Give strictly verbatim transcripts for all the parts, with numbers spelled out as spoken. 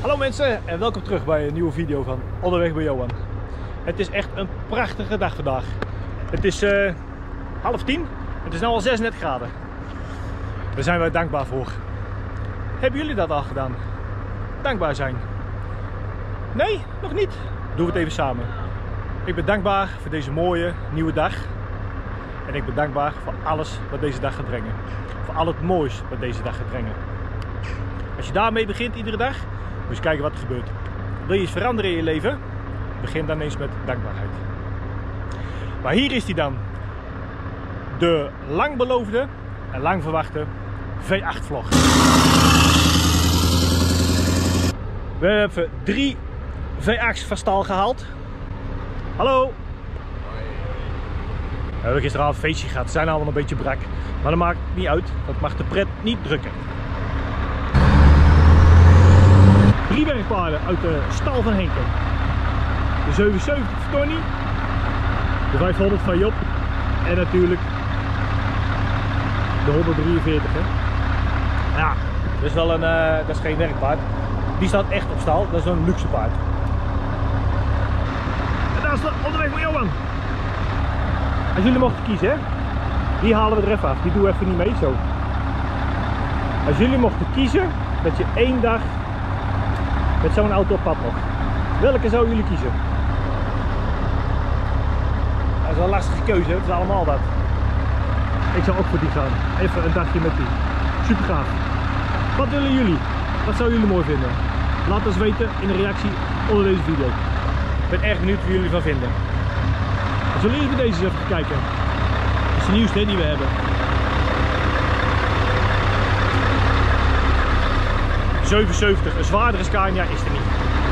Hallo mensen en welkom terug bij een nieuwe video van Onderweg bij Johan. Het is echt een prachtige dag vandaag. Het is uh, half tien, het is nu al zesendertig graden. Daar zijn wij dankbaar voor. Hebben jullie dat al gedaan? Dankbaar zijn? Nee, nog niet? Doen we het even samen. Ik ben dankbaar voor deze mooie nieuwe dag. En ik ben dankbaar voor alles wat deze dag gaat brengen. Voor al het moois wat deze dag gaat brengen. Als je daarmee begint iedere dag, moet je eens kijken wat er gebeurt. Wil je iets veranderen in je leven? Begin dan eens met dankbaarheid. Maar hier is die dan. De lang beloofde en lang verwachte V acht vlog. We hebben drie V acht's van stal gehaald. Hallo! We hebben gisteravond een feestje gehad. Ze zijn allemaal een beetje brak. Maar dat maakt niet uit. Dat mag de pret niet drukken. Drie werkpaarden uit de stal van Henke. De zevenenzeventig van Tony. De vijfhonderd van Job. En natuurlijk de honderddrieënveertig. Hè. Ja, dat is wel een, uh, dat is geen werkpaard. Die staat echt op stal. Dat is een luxe paard. En daar is de Onderweg met Johan. Als jullie mochten kiezen, hè? Die halen we er even af. Die doen we even niet mee zo. Als jullie mochten kiezen dat je één dag met zo'n auto op pad mocht. Welke zouden jullie kiezen? Dat is wel een lastige keuze, hè? Het is allemaal wat. Ik zou ook voor die gaan. Even een dagje met die. Super gaaf. Wat willen jullie? Wat zouden jullie mooi vinden? Laat ons weten in de reactie onder deze video. Ik ben erg benieuwd wat jullie ervan vinden. Zullen jullie deze eens even kijken? Dat is de nieuwste die we hebben. zevenenzeventig, een zwaardere Scania is er niet.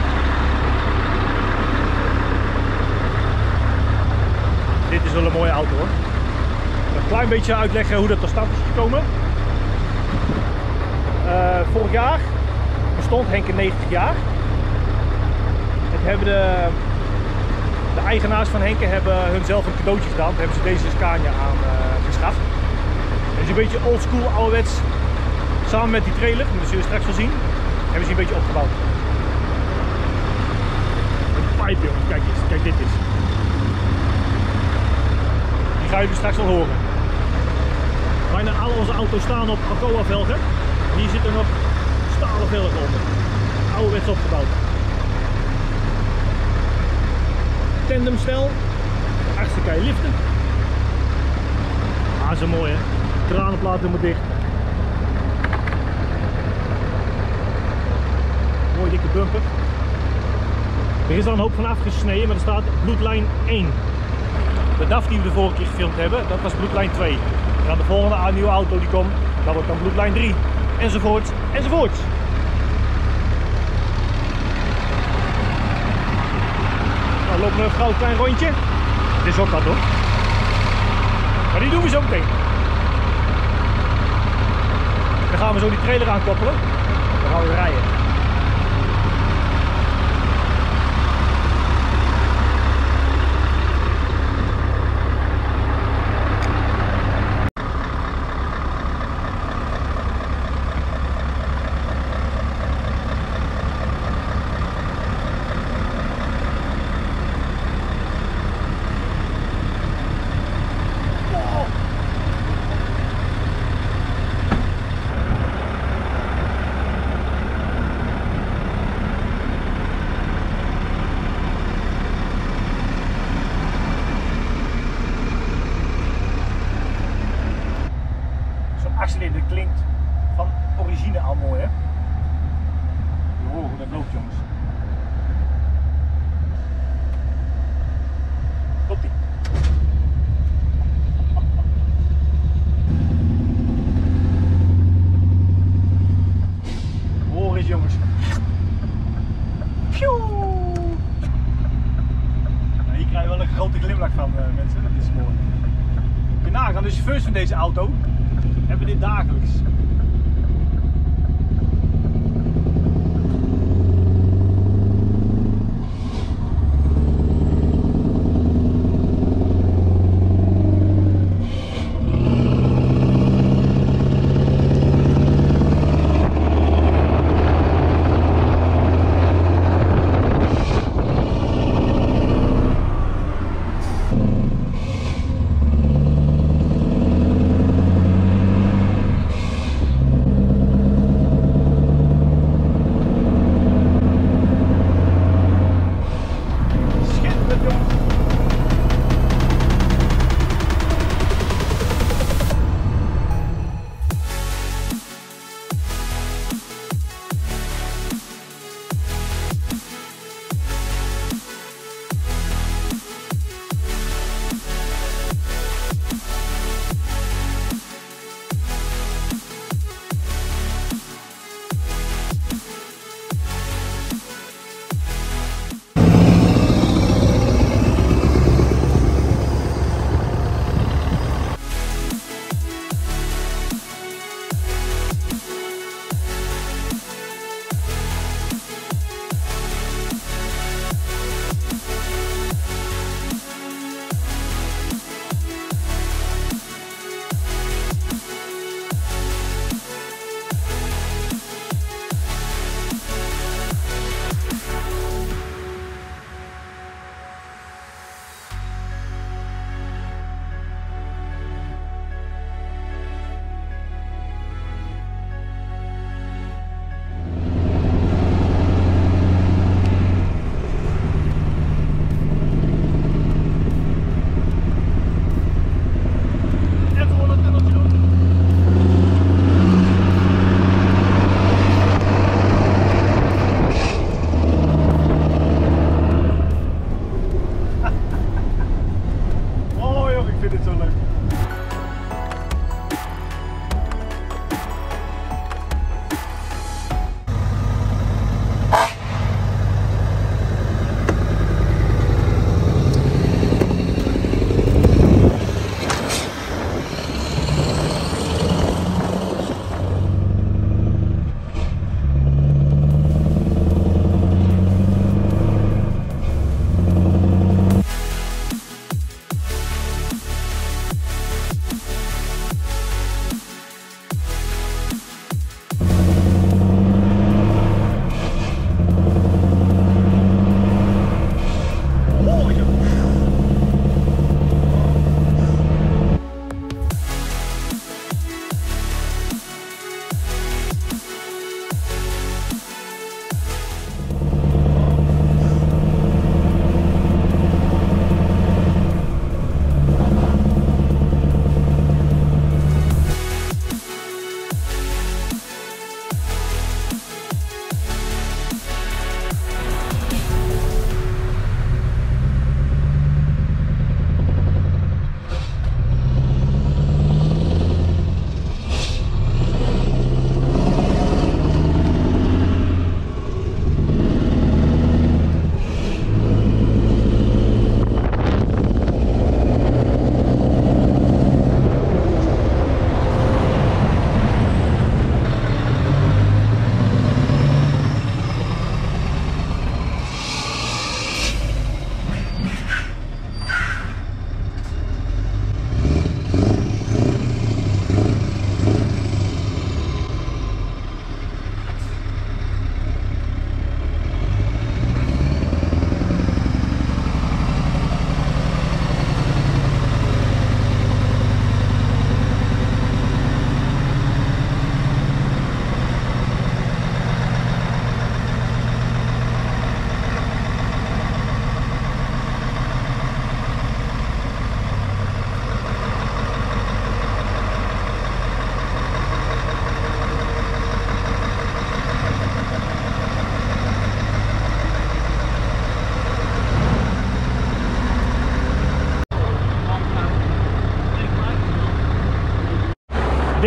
Dit is wel een mooie auto hoor. Een klein beetje uitleggen hoe dat tot stand is gekomen. Uh, vorig jaar bestond Henke negentig jaar. Het hebben de, de eigenaars van Henke hebben hunzelf een cadeautje gedaan. Daar hebben ze deze Scania aan uh, geschaft. Het is een beetje oldschool, ouderwets. Samen met die trailer, dat zullen we straks wel zien, hebben ze een beetje opgebouwd. Een pipe jongens, kijk eens, kijk dit eens. Die ga je dus straks wel horen. Bijna al onze auto's staan op Alcoa velgen. Hier zitten nog stalen velgen onder. Ouderwets opgebouwd. Tandemstel. Achter kan je liften. Ah, zo mooi hè. Kranenplaat helemaal dicht. Mooi dikke bumper. Er is al een hoop van afgesneden, maar er staat bloedlijn één. De D A F die we de vorige keer gefilmd hebben, dat was bloedlijn twee. En dan de volgende nieuwe auto die komt, dat wordt dan bloedlijn drie. Enzovoort, enzovoort. Nou lopen we een groot klein rondje. Dit is ook wat hoor. Maar die doen we zo meteen. Dan gaan we zo die trailer aankoppelen. Dan gaan we rijden. Dat klinkt van origine al mooi hè. Wow, hoe dat loopt jongens. Komt ie. Hoor eens jongens. Pjoe. Nou, hier krijg je wel een grote glimlach van uh, mensen, dat is mooi. Je nagaan, de chauffeurs van deze auto hebben dit dagelijks.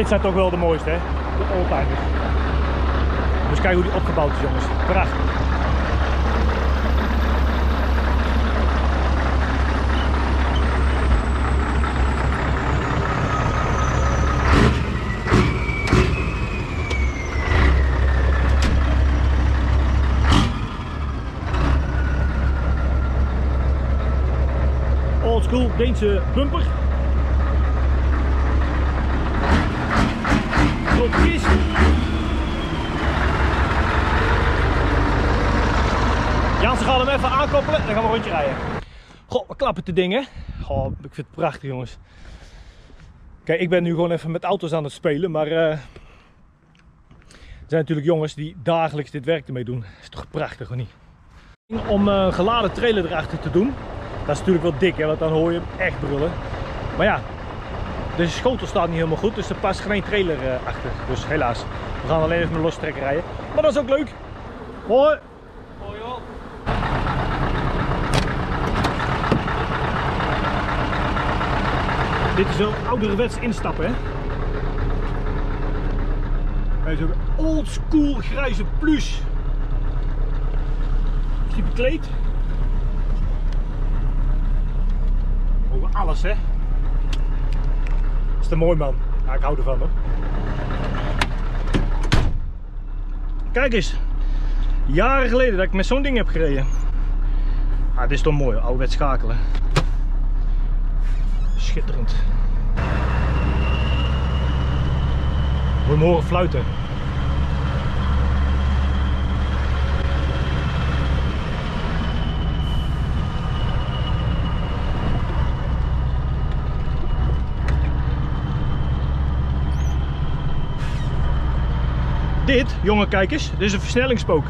dit zijn toch wel de mooiste, hè? De oldtimers. Dus kijk hoe die opgebouwd is, jongens. Prachtig. Oldschool Deense bumper. Grote kist. Jansen gaat hem even aankoppelen en dan gaan we een rondje rijden. Goh, we klappen de dingen. Goh, ik vind het prachtig, jongens. Kijk, ik ben nu gewoon even met auto's aan het spelen, maar uh, er zijn natuurlijk jongens die dagelijks dit werk ermee doen. Dat is toch prachtig, of niet? Om een uh, geladen trailer erachter te doen, dat is natuurlijk wel dik, hè, want dan hoor je hem echt brullen. Maar ja, de schotel staat niet helemaal goed, dus er past geen trailer uh, achter. Dus helaas, we gaan alleen even met lostrekker rijden. Maar dat is ook leuk. Hoi! Hoi joh! Dit is wel ouderwets instappen, hè? Hij is ook een oldschool grijze plus. Is die bekleed? Over alles, hè? Is dat mooi, man? Ja, ik hou ervan, hoor. Kijk eens. Jaren geleden dat ik met zo'n ding heb gereden. Ah, dit is toch mooi, ouderwets schakelen. Schitterend. We horen fluiten. Dit, jonge kijkers, dit is een versnellingspook.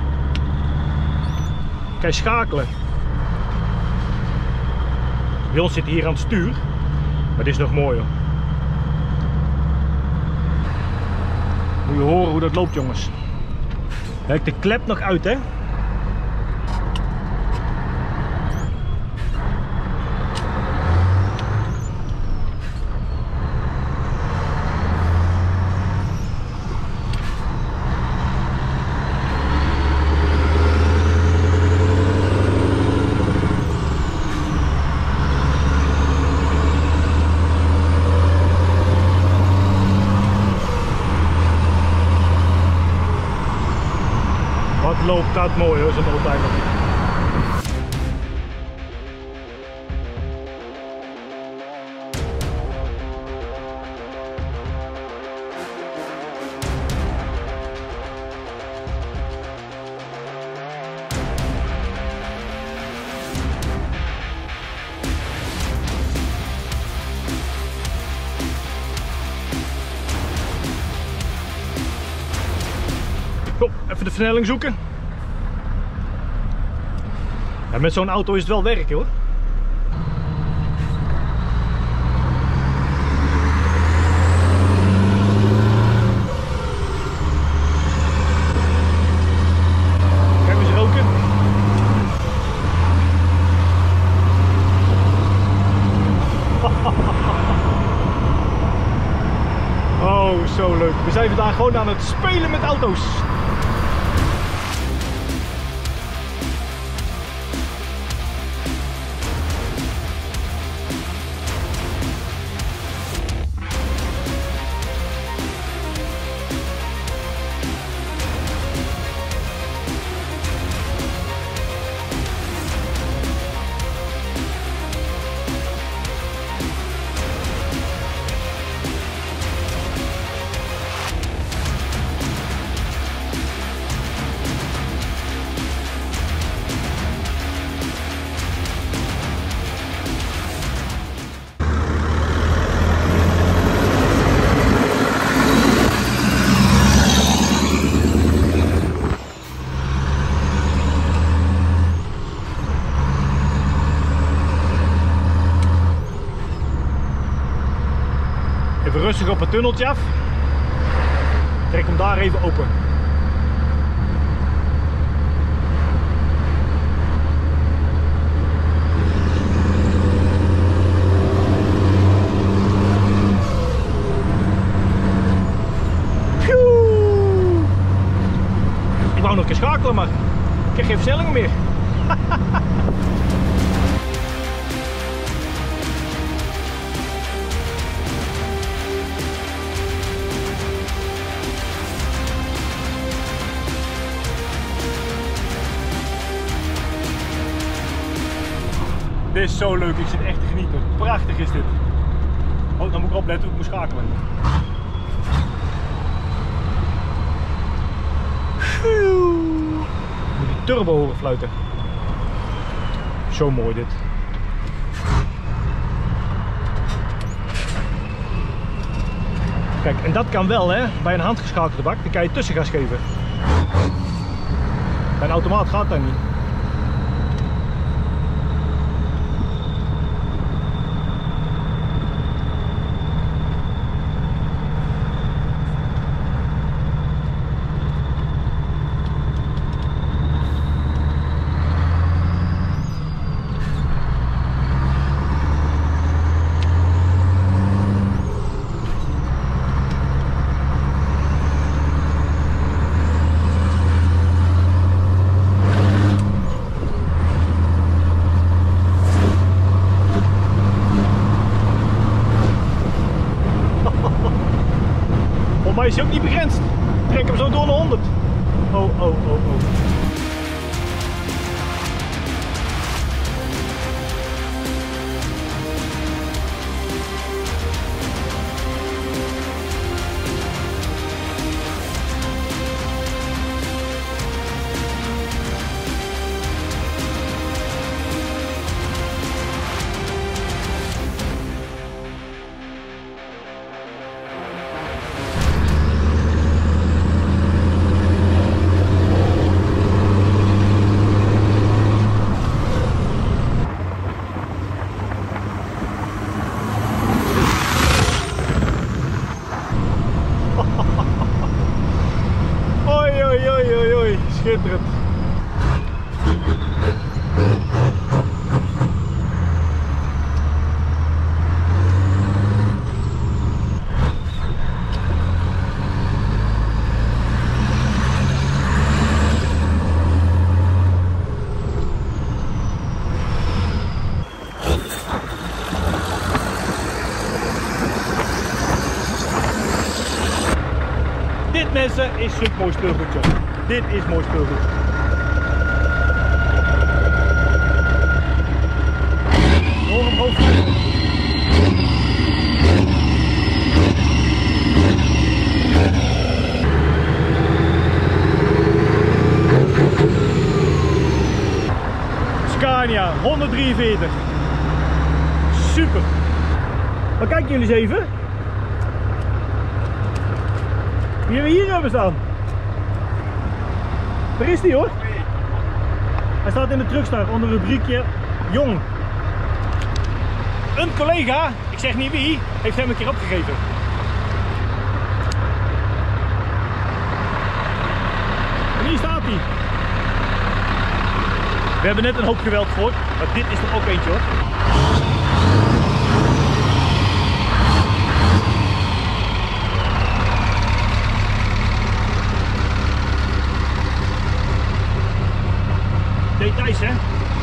Kijk, schakelen. Bij ons zit hier aan het stuur, maar dit is nog mooi, hoor. Moet je horen hoe dat loopt, jongens. Kijk, de klep nog uit, hè. Loopt dat mooi, hoor, zo'n oldtimer. Kom, even de versnelling zoeken. Ja, met zo'n auto is het wel werk, hoor. Kijk eens roken. Oh, zo leuk. We zijn vandaag gewoon aan het spelen met auto's. Even rustig op het tunneltje af. Trek hem daar even open. wou nog een keer schakelen, maar ik kreeg geen versnellingen meer. Dit is zo leuk, ik zit echt te genieten. Prachtig is dit. Oh, dan moet ik opletten, ik moet schakelen. Ik moet die turbo horen fluiten. Zo mooi dit. Kijk, en dat kan wel hè, bij een handgeschakelde bak, dan kan je tussengas geven. Bij een automaat gaat dat niet. Maar is hij ook niet begrensd. Trek hem zo door naar honderd. Oh, oh, oh, oh. Schitterend. Dit mensen is super mooi speelgoed, joh. Dit is mooi speelgoed. Hoor hem hoog. Scania honderddrieënveertig. Super. Maar kijken jullie eens even. Wie hebben we hier hebben staan? Daar is die hoor. Hij staat in de truckstar onder rubriekje jong. Een collega, ik zeg niet wie, heeft hem een keer opgegeven. En hier staat hij. We hebben net een hoop geweld gehoord, maar dit is er ook eentje hoor. Details hè.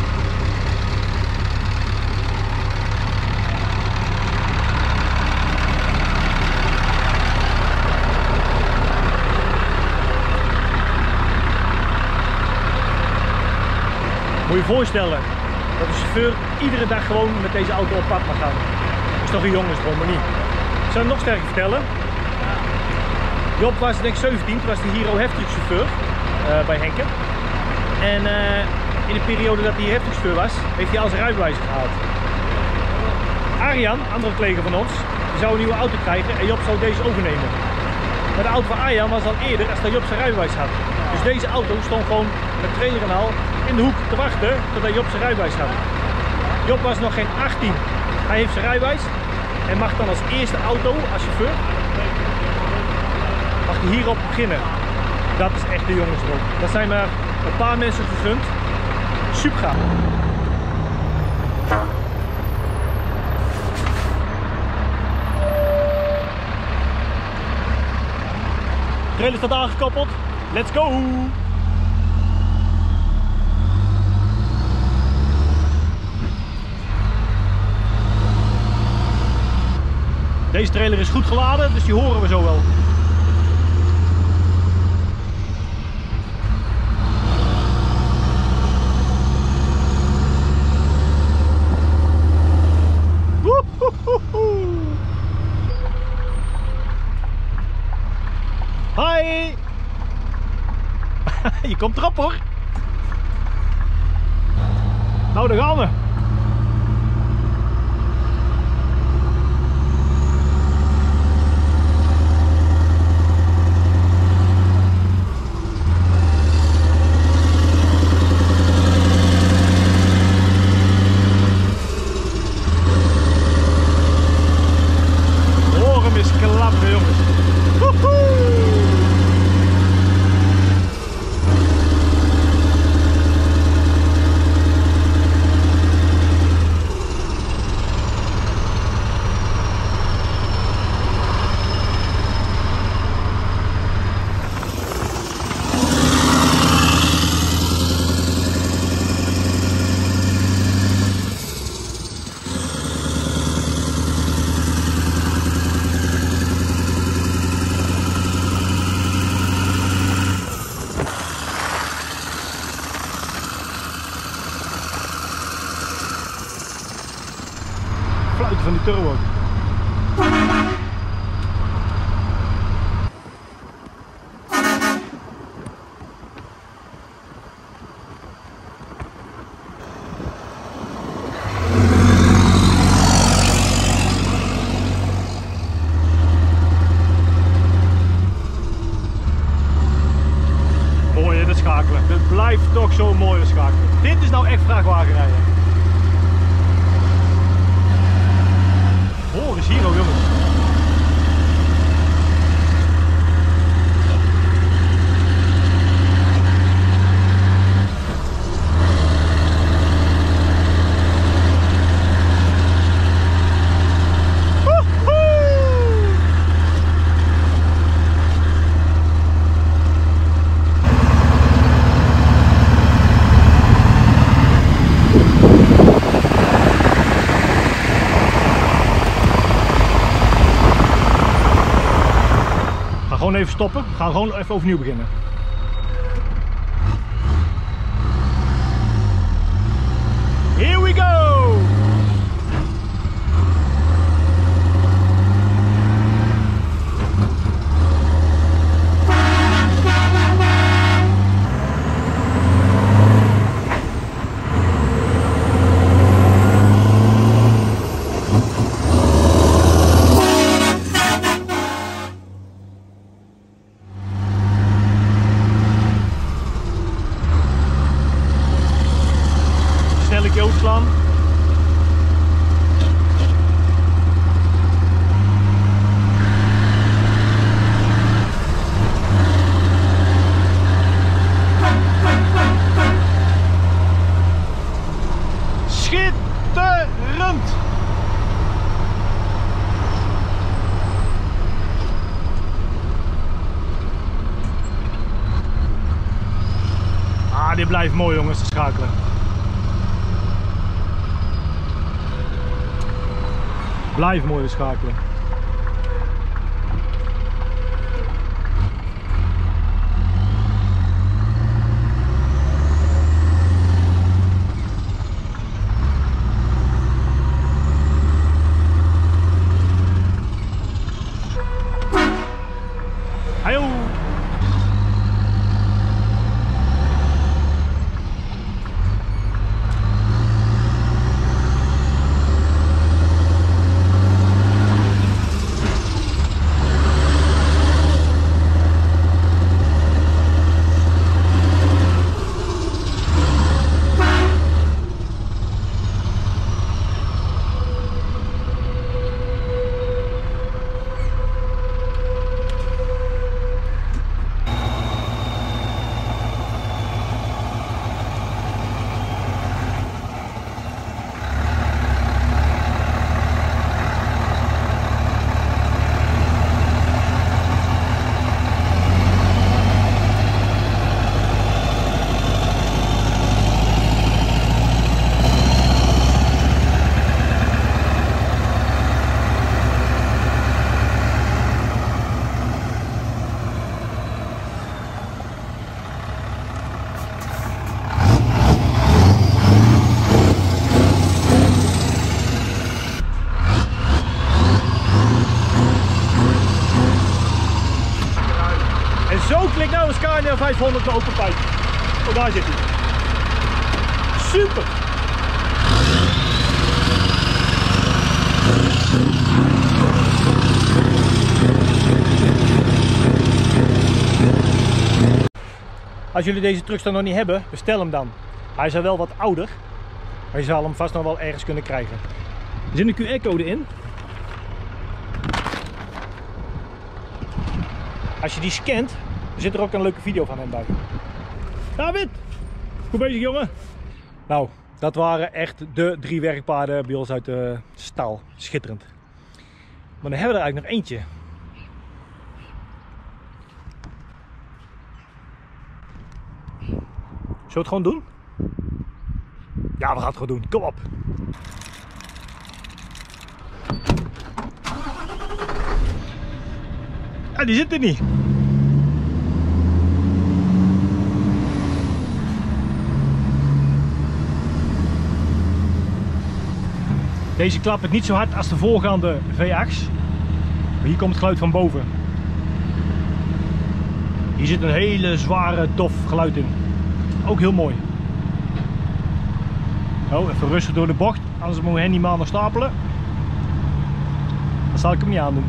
Moet je je voorstellen dat de chauffeur iedere dag gewoon met deze auto op pad mag gaan. Dat is toch een jongensdroom, maar niet. Ik zou het nog sterker vertellen. Job was denk ik zeventien, toen was de Hero heftigchauffeur uh, bij Henke. En uh, in de periode dat hij heftigchauffeur was, heeft hij al zijn rijbewijs gehaald. Arjan, andere collega van ons, die zou een nieuwe auto krijgen en Job zou deze overnemen. Maar de auto van Arjan was al eerder als dat Job zijn rijbewijs had. Dus deze auto stond gewoon met trailer en al in de hoek te wachten totdat Job zijn rijbewijs had. Job was nog geen achttien. Hij heeft zijn rijbewijs en mag dan als eerste auto, als chauffeur, mag hij hierop beginnen. Dat is echt de jongensdroom. Dat zijn maar een paar mensen gegund. Super gaaf. De trailer staat aangekoppeld. Let's go! Deze trailer is goed geladen, dus die horen we zo wel. Hoi! Je komt erop hoor! Nou, daar gaan we! Hoor hem eens klappen, jongens! Woehoe! Fluiten van die turbo. Mooi hè, dat schakelen. Het blijft toch zo mooi schakelen. Dit is nou echt vrachtwagenrijden. Hoor eens hier nog jongens. Gewoon even stoppen. We gaan gewoon even overnieuw beginnen. Here we go! Snellijk overslaan. Schitterend! Ah, dit blijft mooi jongens, te schakelen. Blijf mooi schakelen. Hajo! Scania vijfhonderd de open pijp. Oh, daar zit hij. Super! Als jullie deze trucks dan nog niet hebben, bestel hem dan. Hij is al wel wat ouder, maar je zal hem vast nog wel ergens kunnen krijgen. Er zit een Q R-code in. Als je die scant, zit er ook een leuke video van hem bij. David, goed bezig jongen. Nou, dat waren echt de drie werkpaarden bij ons uit de staal. Schitterend. Maar dan hebben we er eigenlijk nog eentje. Zullen we het gewoon doen? Ja, we gaan het gewoon doen. Kom op. Ja, die zit er niet. Deze klapt niet zo hard als de voorgaande V acht. Maar hier komt het geluid van boven. Hier zit een hele zware, dof geluid in. Ook heel mooi. Oh, even rustig door de bocht, anders mogen we hen niet maanden stapelen. Dat zal ik hem niet aandoen.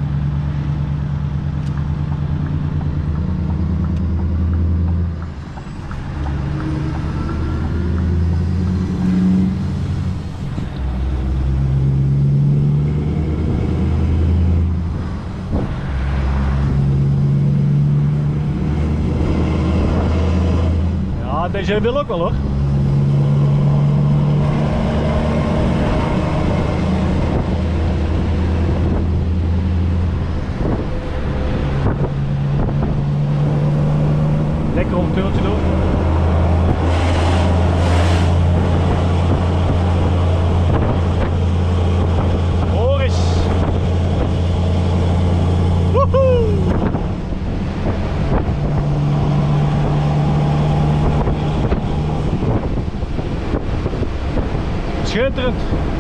Ja, deze wil ook wel hoor. Lekker om het tunneltje door. Hoor eens. Woehoe. Schitterend.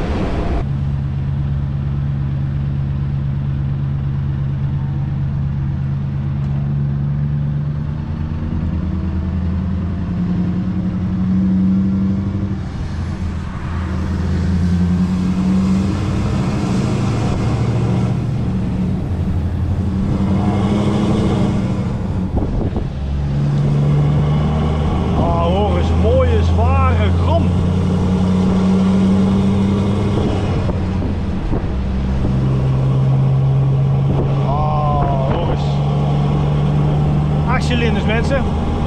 Cilinders mensen.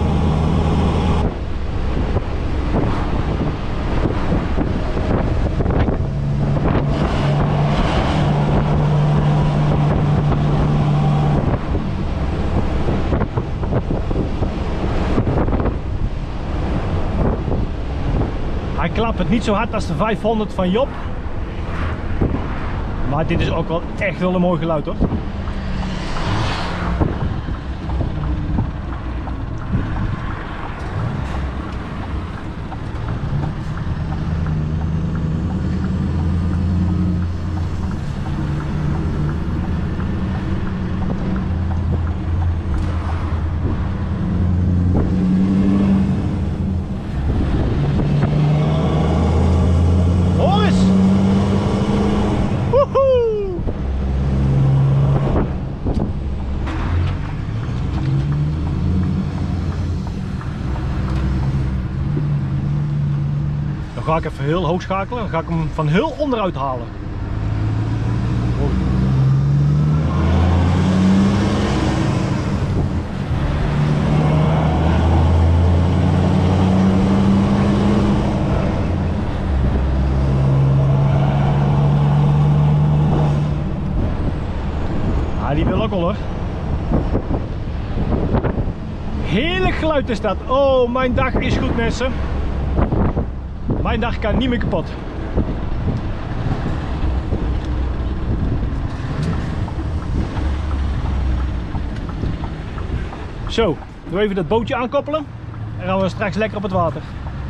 Hij klapt het niet zo hard als de vijfhonderd van Job. Maar dit is ook wel echt wel een mooi geluid hoor. Dan ga ik even heel hoog schakelen, dan ga ik hem van heel onderuit halen. Ah, die wil ook al hoor. Heerlijk geluid is dat. Oh, mijn dag is goed mensen. Mijn dag kan niet meer kapot. Zo, doe even dat bootje aankoppelen en gaan we straks lekker op het water.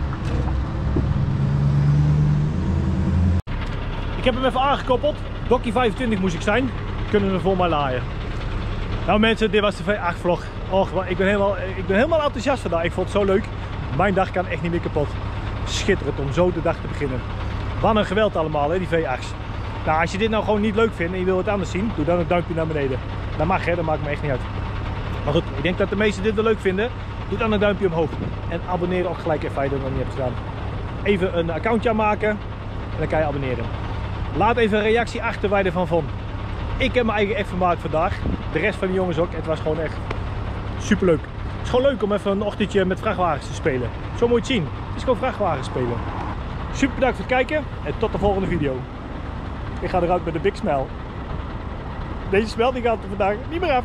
Ik heb hem even aangekoppeld. Dokkie vijfentwintig moest ik zijn. Kunnen we voor mij laaien. Nou mensen, dit was de V acht vlog. Och, ik ben, helemaal, ik ben helemaal enthousiast vandaag. Ik vond het zo leuk. Mijn dag kan echt niet meer kapot. Schitterend om zo de dag te beginnen. Wat een geweld allemaal, hè, die V acht's. Nou, als je dit nou gewoon niet leuk vindt en je wil het anders zien, doe dan een duimpje naar beneden. Dat mag, hè, dat maakt me echt niet uit. Maar goed, ik denk dat de meesten dit wel leuk vinden. Doe dan een duimpje omhoog. En abonneer ook gelijk even als je dat nog niet hebt gedaan. Even een accountje aanmaken en dan kan je abonneren. Laat even een reactie achter waar je ervan vond. Ik heb mijn eigen echt vermaakt vandaag. De rest van de jongens ook. Het was gewoon echt super leuk. Het is gewoon leuk om even een ochtendje met vrachtwagens te spelen. Zo moet je het zien. Het is gewoon vrachtwagens spelen. Super bedankt voor het kijken en tot de volgende video. Ik ga eruit met een big smile. Deze smel die gaat er vandaag niet meer af.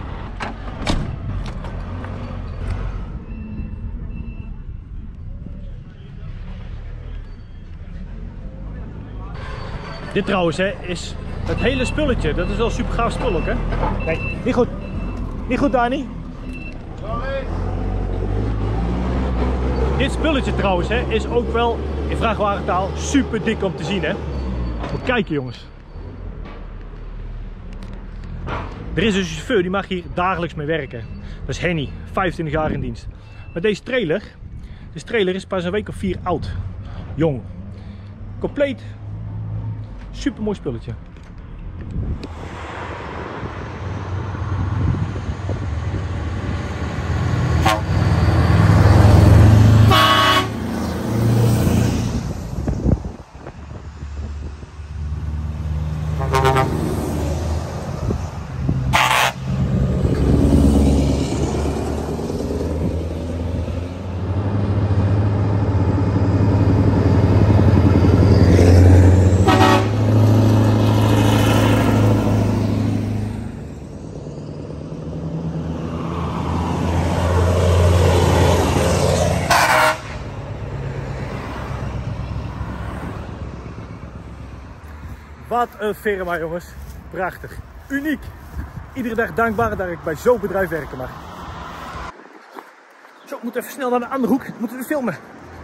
Dit trouwens hè, is het hele spulletje. Dat is wel super gaaf spul ook hè. Nee, niet goed. Niet goed Dani. Sorry. Dit spulletje trouwens hè, is ook wel in vrachtwagentaal super dik om te zien hè. Moet kijken jongens. Er is een chauffeur die mag hier dagelijks mee werken. Dat is Henny, vijfentwintig jaar in dienst. Maar deze trailer, deze trailer is pas een week of vier oud. Jong. Compleet. Super mooi spulletje. Wat een firma jongens. Prachtig. Uniek. Iedere dag dankbaar dat ik bij zo'n bedrijf werken mag. Zo, ik moet even snel naar de andere hoek. Moeten we filmen.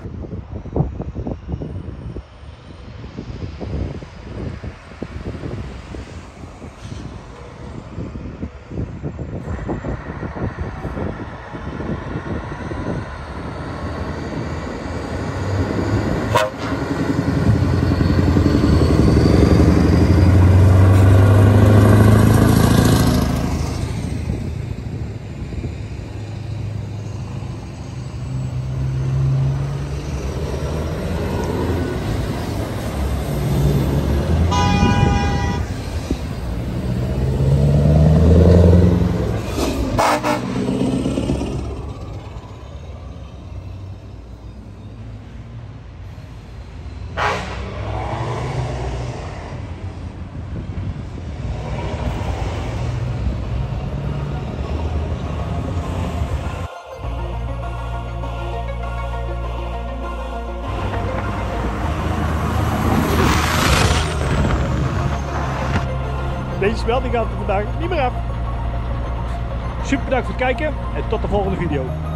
Deze smel die gaat er vandaag niet meer af. Super bedankt voor het kijken en tot de volgende video.